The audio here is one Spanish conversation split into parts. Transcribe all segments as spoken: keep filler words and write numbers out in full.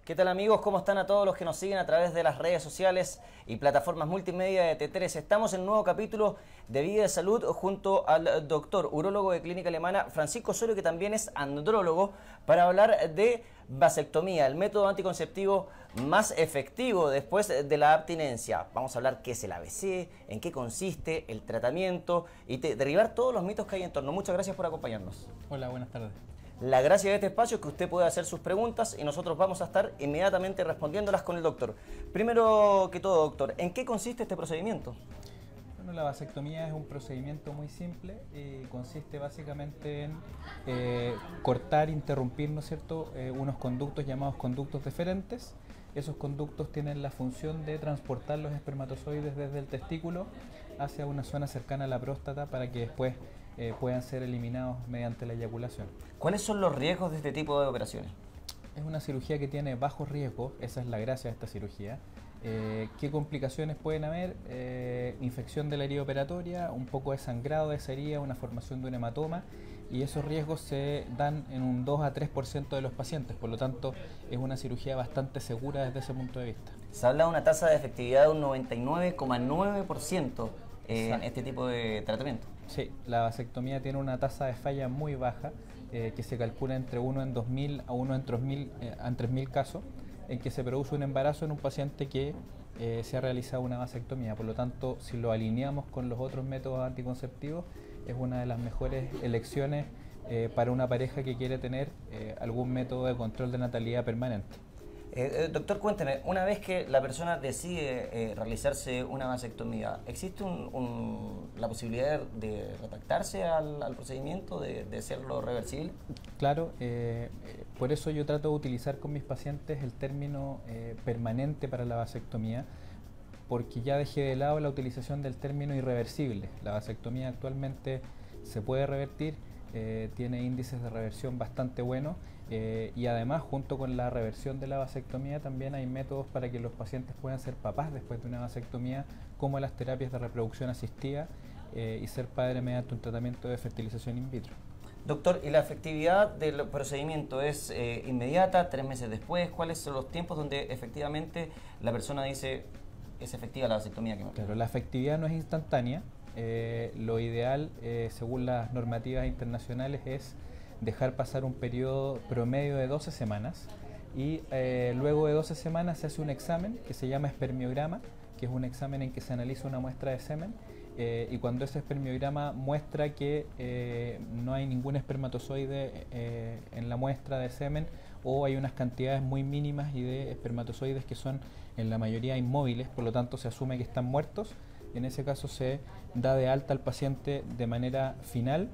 ¿Qué tal amigos? ¿Cómo están a todos los que nos siguen a través de las redes sociales y plataformas multimedia de T tres? Estamos en un nuevo capítulo de Vida de Salud junto al doctor urólogo de Clínica Alemana Francisco Osorio, que también es andrólogo, para hablar de vasectomía, el método anticonceptivo más efectivo después de la abstinencia. Vamos a hablar qué es el A B C, en qué consiste el tratamiento y derribar todos los mitos que hay en torno. Muchas gracias por acompañarnos. Hola, buenas tardes. La gracia de este espacio es que usted puede hacer sus preguntas y nosotros vamos a estar inmediatamente respondiéndolas con el doctor. Primero que todo, doctor, ¿en qué consiste este procedimiento? Bueno, la vasectomía es un procedimiento muy simple y consiste básicamente en eh, cortar, interrumpir, ¿no es cierto?, eh, unos conductos llamados conductos deferentes. Esos conductos tienen la función de transportar los espermatozoides desde el testículo hacia una zona cercana a la próstata para que después eh, puedan ser eliminados mediante la eyaculación. ¿Cuáles son los riesgos de este tipo de operaciones? Es una cirugía que tiene bajos riesgos, esa es la gracia de esta cirugía. Eh, ¿Qué complicaciones pueden haber? Eh, infección de la herida operatoria, un poco de sangrado de esa herida, una formación de un hematoma, y esos riesgos se dan en un dos a tres por ciento de los pacientes, por lo tanto es una cirugía bastante segura desde ese punto de vista. Se habla de una tasa de efectividad de un noventa y nueve coma nueve por ciento en este tipo de tratamiento. Sí, la vasectomía tiene una tasa de falla muy baja, eh, que se calcula entre uno en dos mil a uno en tres mil, eh, en tres mil casos, en que se produce un embarazo en un paciente que eh, se ha realizado una vasectomía. Por lo tanto, si lo alineamos con los otros métodos anticonceptivos, es una de las mejores elecciones eh, para una pareja que quiere tener eh, algún método de control de natalidad permanente. Eh, eh, doctor, cuénteme, una vez que la persona decide eh, realizarse una vasectomía, ¿existe un, un, la posibilidad de retractarse al, al procedimiento, de, de hacerlo reversible? Claro, eh, eh, por eso yo trato de utilizar con mis pacientes el término eh, permanente para la vasectomía, porque ya dejé de lado la utilización del término irreversible. La vasectomía actualmente se puede revertir, eh, tiene índices de reversión bastante buenos, eh, y además junto con la reversión de la vasectomía también hay métodos para que los pacientes puedan ser papás después de una vasectomía, como las terapias de reproducción asistida eh, y ser padre mediante un tratamiento de fertilización in vitro. Doctor, ¿y la efectividad del procedimiento es eh, inmediata, tres meses después? ¿Cuáles son los tiempos donde efectivamente la persona dice es efectiva la vasectomía que me Claro, la efectividad no es instantánea. Eh, lo ideal, eh, según las normativas internacionales, es dejar pasar un periodo promedio de doce semanas y eh, luego de doce semanas se hace un examen que se llama espermiograma, que es un examen en que se analiza una muestra de semen, eh, y cuando ese espermiograma muestra que eh, no hay ningún espermatozoide eh, en la muestra de semen, o hay unas cantidades muy mínimas y de espermatozoides que son en la mayoría inmóviles, por lo tanto se asume que están muertos. En ese caso se da de alta al paciente de manera final,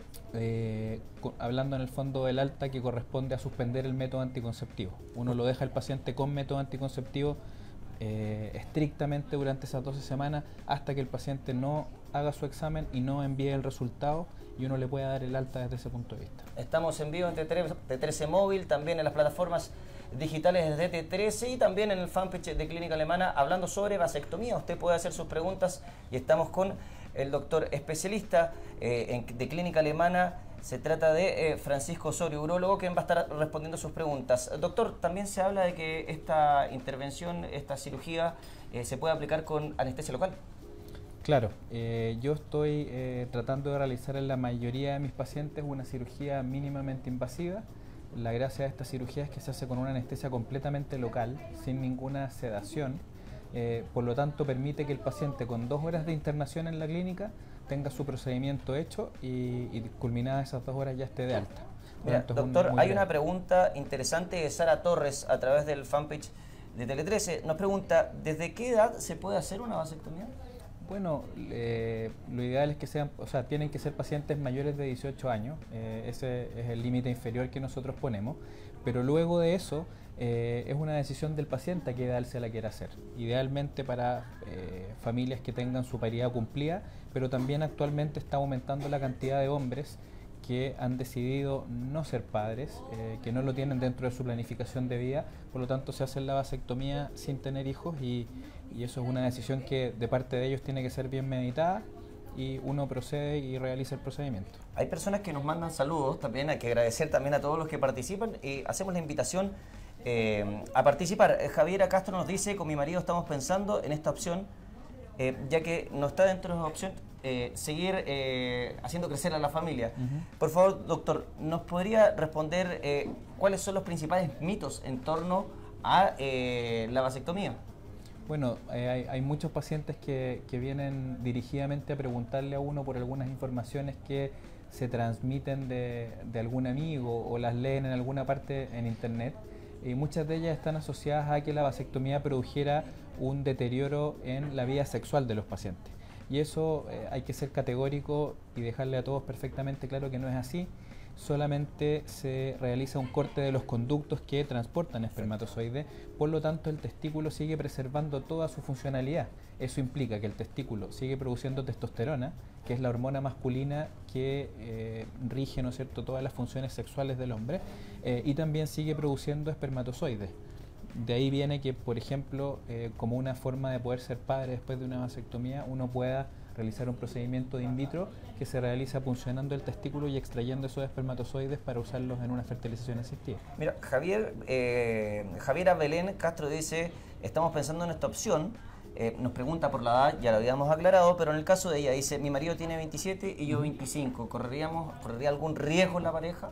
eh, hablando en el fondo del alta que corresponde a suspender el método anticonceptivo. Uno lo deja al paciente con método anticonceptivo eh, estrictamente durante esas doce semanas hasta que el paciente no haga su examen y no envíe el resultado, y uno le pueda dar el alta desde ese punto de vista. Estamos en vivo en T trece Móvil, también en las plataformas digitales de T trece y también en el fanpage de Clínica Alemana hablando sobre vasectomía. Usted puede hacer sus preguntas y estamos con el doctor especialista eh, en, de Clínica Alemana. Se trata de eh, Francisco Osorio, urólogo, quien va a estar respondiendo sus preguntas. Doctor, también se habla de que esta intervención, esta cirugía, eh, se puede aplicar con anestesia local. Claro, eh, yo estoy eh, tratando de realizar en la mayoría de mis pacientes una cirugía mínimamente invasiva. La gracia de esta cirugía es que se hace con una anestesia completamente local, sin ninguna sedación. Eh, por lo tanto, permite que el paciente con dos horas de internación en la clínica tenga su procedimiento hecho y, y culminadas esas dos horas ya esté de alta. Mira, doctor, hay una pregunta interesante de Sara Torres a través del fanpage de Tele trece. Nos pregunta, ¿desde qué edad se puede hacer una vasectomía? Bueno, eh, lo ideal es que sean, o sea, tienen que ser pacientes mayores de dieciocho años, eh, ese es el límite inferior que nosotros ponemos, pero luego de eso eh, es una decisión del paciente a qué edad se la quiere hacer. Idealmente para eh, familias que tengan su paridad cumplida, pero también actualmente está aumentando la cantidad de hombres que han decidido no ser padres, eh, que no lo tienen dentro de su planificación de vida, por lo tanto se hacen la vasectomía sin tener hijos y, y eso es una decisión que de parte de ellos tiene que ser bien meditada y uno procede y realiza el procedimiento. Hay personas que nos mandan saludos, también hay que agradecer también a todos los que participan y hacemos la invitación eh, a participar. Eh, Javiera Castro nos dice, con mi marido estamos pensando en esta opción, eh, ya que no está dentro de las opciones, eh, seguir eh, haciendo crecer a la familia. Uh-huh. Por favor, doctor, ¿nos podría responder eh, cuáles son los principales mitos en torno a eh, la vasectomía? Bueno, eh, hay, hay muchos pacientes que, que vienen dirigidamente a preguntarle a uno por algunas informaciones que se transmiten de, de algún amigo o las leen en alguna parte en internet, y muchas de ellas están asociadas a que la vasectomía produjera un deterioro en la vida sexual de los pacientes. Y eso eh, hay que ser categórico y dejarle a todos perfectamente claro que no es así. Solamente se realiza un corte de los conductos que transportan espermatozoides, por lo tanto el testículo sigue preservando toda su funcionalidad. Eso implica que el testículo sigue produciendo testosterona, que es la hormona masculina que eh, rige, ¿no es cierto?, todas las funciones sexuales del hombre, eh, y también sigue produciendo espermatozoides. De ahí viene que, por ejemplo, eh, como una forma de poder ser padre después de una vasectomía, uno pueda realizar un procedimiento de in vitro que se realiza puncionando el testículo y extrayendo esos espermatozoides para usarlos en una fertilización asistida. Mira, Javier, eh, Javiera Belén Castro dice, estamos pensando en esta opción, eh, nos pregunta por la edad, ya lo habíamos aclarado, pero en el caso de ella dice, mi marido tiene veintisiete y yo veinticinco, ¿correríamos, ¿correría algún riesgo en la pareja?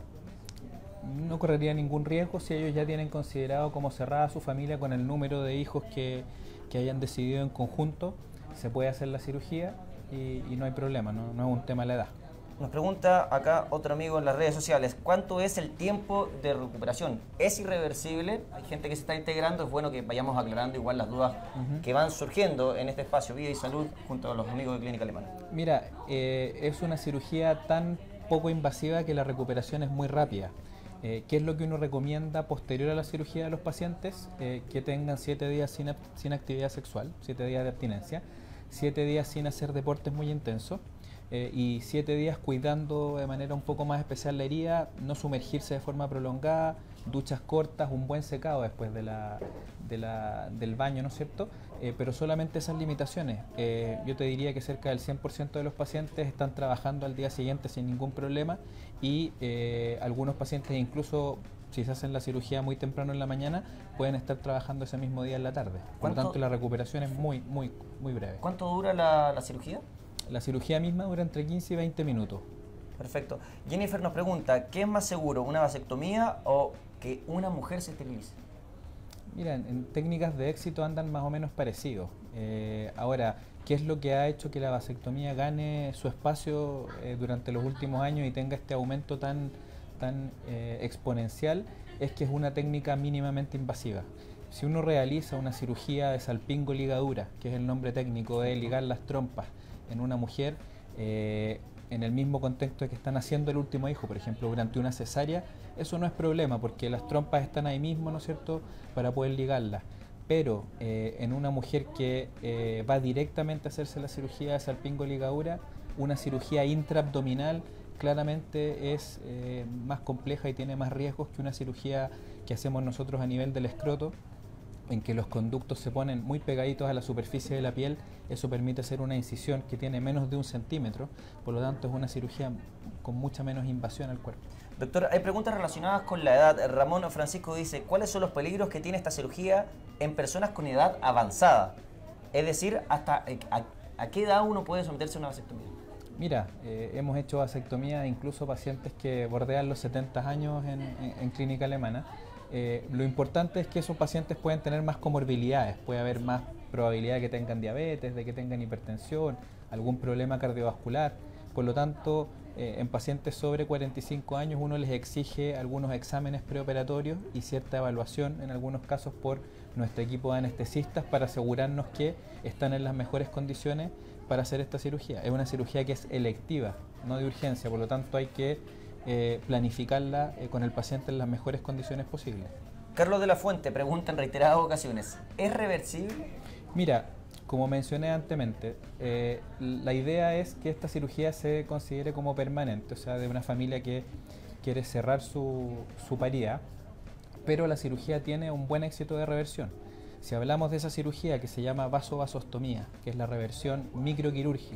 No correría ningún riesgo si ellos ya tienen considerado como cerrada su familia con el número de hijos que, que hayan decidido en conjunto. Se puede hacer la cirugía y, y no hay problema, no, no es un tema de la edad. Nos pregunta acá otro amigo en las redes sociales, ¿cuánto es el tiempo de recuperación? ¿Es irreversible? Hay gente que se está integrando, es bueno que vayamos aclarando igual las dudas uh-huh. que van surgiendo en este espacio Vida y Salud junto a los amigos de Clínica Alemana. Mira, eh, es una cirugía tan poco invasiva que la recuperación es muy rápida. Eh, ¿Qué es lo que uno recomienda posterior a la cirugía de los pacientes? Eh, que tengan siete días sin, sin actividad sexual, siete días de abstinencia, siete días sin hacer deportes muy intensos eh, y siete días cuidando de manera un poco más especial la herida, no sumergirse de forma prolongada, duchas cortas, un buen secado después de la, de la, del baño, ¿no es cierto? Eh, pero solamente esas limitaciones. Eh, yo te diría que cerca del cien por ciento de los pacientes están trabajando al día siguiente sin ningún problema y eh, algunos pacientes incluso si se hacen la cirugía muy temprano en la mañana pueden estar trabajando ese mismo día en la tarde. Por lo tanto la recuperación es muy, muy, muy breve. ¿Cuánto dura la, la cirugía? La cirugía misma dura entre quince y veinte minutos. Perfecto. Jennifer nos pregunta, ¿qué es más seguro, una vasectomía o que una mujer se esterilice? Mira, en, en técnicas de éxito andan más o menos parecidos. Eh, ahora, ¿qué es lo que ha hecho que la vasectomía gane su espacio eh, durante los últimos años y tenga este aumento tan, tan eh, exponencial? Es que es una técnica mínimamente invasiva. Si uno realiza una cirugía de salpingo-ligadura, que es el nombre técnico de ligar las trompas en una mujer, eh, en el mismo contexto de que están haciendo el último hijo, por ejemplo, durante una cesárea, eso no es problema porque las trompas están ahí mismo, ¿no es cierto?, para poder ligarlas. Pero eh, en una mujer que eh, va directamente a hacerse la cirugía de salpingo-ligadura, una cirugía intraabdominal claramente es eh, más compleja y tiene más riesgos que una cirugía que hacemos nosotros a nivel del escroto, en que los conductos se ponen muy pegaditos a la superficie de la piel. Eso permite hacer una incisión que tiene menos de un centímetro, por lo tanto es una cirugía con mucha menos invasión al cuerpo. Doctor, hay preguntas relacionadas con la edad. Ramón Francisco dice, ¿cuáles son los peligros que tiene esta cirugía en personas con edad avanzada? Es decir, ¿hasta a, a qué edad uno puede someterse a una vasectomía? Mira, eh, hemos hecho vasectomía incluso pacientes que bordean los setenta años en, en, en Clínica Alemana. Eh, lo importante es que esos pacientes pueden tener más comorbilidades, puede haber más probabilidad de que tengan diabetes, de que tengan hipertensión, algún problema cardiovascular. Por lo tanto, eh, en pacientes sobre cuarenta y cinco años uno les exige algunos exámenes preoperatorios y cierta evaluación en algunos casos por nuestro equipo de anestesistas para asegurarnos que están en las mejores condiciones para hacer esta cirugía. Es una cirugía que es electiva, no de urgencia, por lo tanto hay que eh, planificarla eh, con el paciente en las mejores condiciones posibles. Carlos de la Fuente pregunta en reiteradas ocasiones, ¿es reversible? Mira, como mencioné anteriormente, eh, la idea es que esta cirugía se considere como permanente, o sea, de una familia que quiere cerrar su, su parida, pero la cirugía tiene un buen éxito de reversión. Si hablamos de esa cirugía que se llama vasovasostomía, que es la reversión microquirúrgica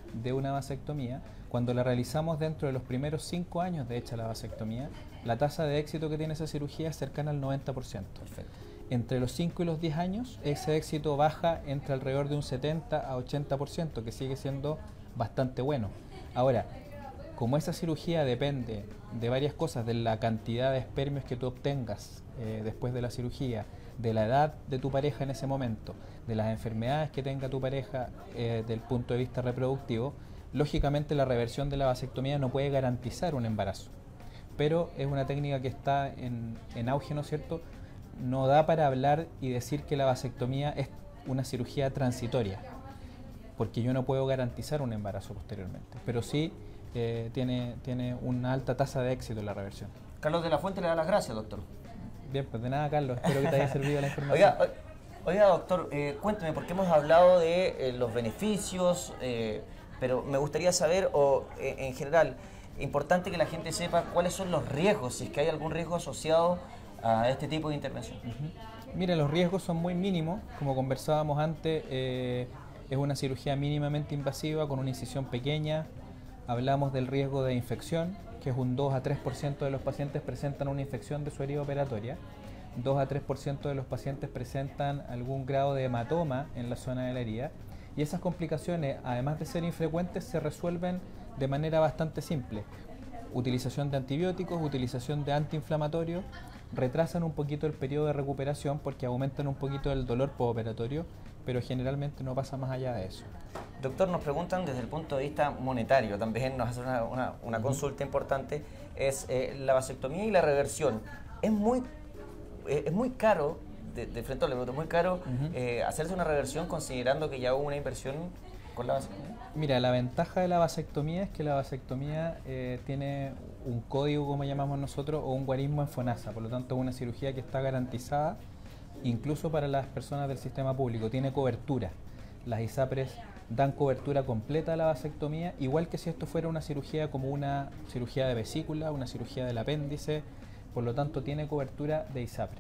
de una vasectomía, cuando la realizamos dentro de los primeros cinco años de hecha la vasectomía, la tasa de éxito que tiene esa cirugía es cercana al noventa por ciento. Perfecto. Entre los cinco y los diez años, ese éxito baja entre alrededor de un setenta a ochenta por ciento, que sigue siendo bastante bueno. Ahora, como esa cirugía depende de varias cosas, de la cantidad de espermios que tú obtengas eh, después de la cirugía, de la edad de tu pareja en ese momento, de las enfermedades que tenga tu pareja eh, del punto de vista reproductivo, lógicamente la reversión de la vasectomía no puede garantizar un embarazo. Pero es una técnica que está en, en auge, ¿no es cierto? No da para hablar y decir que la vasectomía es una cirugía transitoria, porque yo no puedo garantizar un embarazo posteriormente, pero sí eh, tiene, tiene una alta tasa de éxito en la reversión. Carlos de la Fuente le da las gracias, doctor. Bien, pues de nada, Carlos, espero que te haya servido la información. Oiga, oiga doctor, eh, cuénteme, porque hemos hablado de eh, los beneficios, eh, pero me gustaría saber, o eh, en general, importante que la gente sepa cuáles son los riesgos, si es que hay algún riesgo asociado a este tipo de intervención. Uh-huh. Mira, los riesgos son muy mínimos, como conversábamos antes, eh, es una cirugía mínimamente invasiva con una incisión pequeña. Hablamos del riesgo de infección, que es un dos a tres por ciento de los pacientes presentan una infección de su herida operatoria, dos a tres por ciento de los pacientes presentan algún grado de hematoma en la zona de la herida, y esas complicaciones, además de ser infrecuentes, se resuelven de manera bastante simple. Utilización de antibióticos, utilización de antiinflamatorios, retrasan un poquito el periodo de recuperación porque aumentan un poquito el dolor postoperatorio, pero generalmente no pasa más allá de eso. Doctor, nos preguntan desde el punto de vista monetario, también nos hace una, una, una uh-huh. consulta importante, es eh, la vasectomía y la reversión. Es muy, eh, es muy caro, de, de frente al pregunto, muy caro uh-huh. eh, hacerse una reversión considerando que ya hubo una inversión con la vasectomía. Mira, la ventaja de la vasectomía es que la vasectomía eh, tiene un código, como llamamos nosotros, o un guarismo en FONASA, por lo tanto es una cirugía que está garantizada incluso para las personas del sistema público, tiene cobertura. Las ISAPRES dan cobertura completa a la vasectomía, igual que si esto fuera una cirugía como una cirugía de vesícula, una cirugía del apéndice, por lo tanto tiene cobertura de ISAPRE.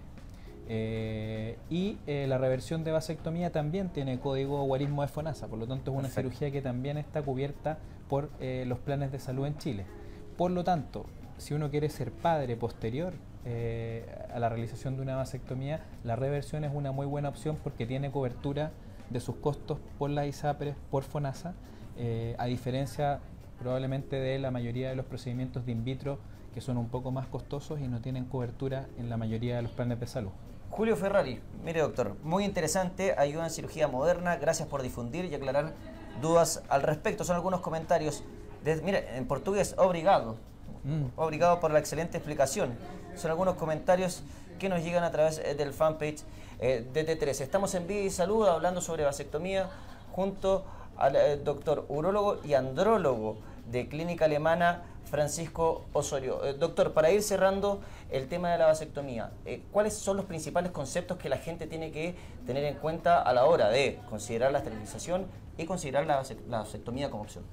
Eh, y eh, la reversión de vasectomía también tiene código guarismo de FONASA, por lo tanto es una Perfecto. cirugía que también está cubierta por eh, los planes de salud en Chile. Por lo tanto, si uno quiere ser padre posterior eh, a la realización de una vasectomía, la reversión es una muy buena opción porque tiene cobertura de sus costos por la ISAPRES, por FONASA, eh, a diferencia probablemente de la mayoría de los procedimientos de in vitro que son un poco más costosos y no tienen cobertura en la mayoría de los planes de salud. Julio Ferrari, mire doctor, muy interesante, ayuda en cirugía moderna, gracias por difundir y aclarar dudas al respecto. Son algunos comentarios, de, mire, en portugués, obrigado, mm. obrigado por la excelente explicación. Son algunos comentarios que nos llegan a través del fanpage eh, de T tres. Estamos en Vida y Salud hablando sobre vasectomía junto al eh, doctor urólogo y andrólogo de Clínica Alemana, Francisco Osorio. Eh, doctor, para ir cerrando el tema de la vasectomía, eh, ¿cuáles son los principales conceptos que la gente tiene que tener en cuenta a la hora de considerar la esterilización y considerar la, vasect la vasectomía como opción?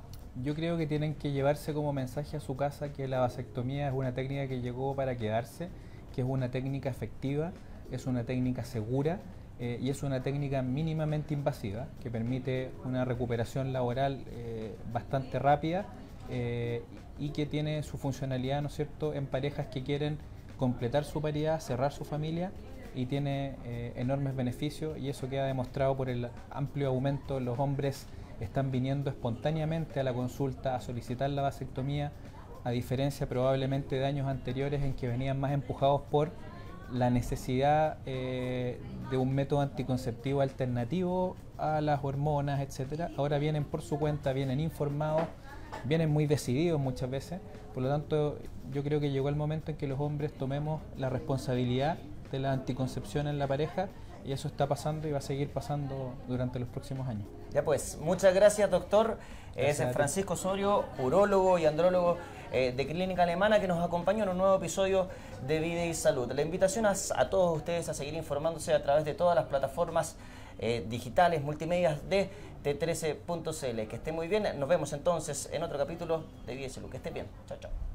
Yo creo que tienen que llevarse como mensaje a su casa que la vasectomía es una técnica que llegó para quedarse, que es una técnica efectiva, es una técnica segura eh, y es una técnica mínimamente invasiva que permite una recuperación laboral eh, bastante rápida eh, y que tiene su funcionalidad, ¿no es cierto?, en parejas que quieren completar su paridad, cerrar su familia, y tiene eh, enormes beneficios, y eso queda demostrado por el amplio aumento. Los hombres están viniendo espontáneamente a la consulta a solicitar la vasectomía, a diferencia probablemente de años anteriores en que venían más empujados por la necesidad eh, de un método anticonceptivo alternativo a las hormonas, etcétera. Ahora vienen por su cuenta, vienen informados, vienen muy decididos muchas veces. Por lo tanto, yo creo que llegó el momento en que los hombres tomemos la responsabilidad de la anticoncepción en la pareja, y eso está pasando y va a seguir pasando durante los próximos años. Ya pues, muchas gracias doctor. Gracias es Francisco Osorio, urólogo y andrólogo eh, de Clínica Alemana, que nos acompañó en un nuevo episodio de Vida y Salud. La invitación a, a todos ustedes a seguir informándose a través de todas las plataformas eh, digitales, multimedias de T trece punto c l. Que estén muy bien, nos vemos entonces en otro capítulo de Vida y Salud. Que estén bien, chao, chao.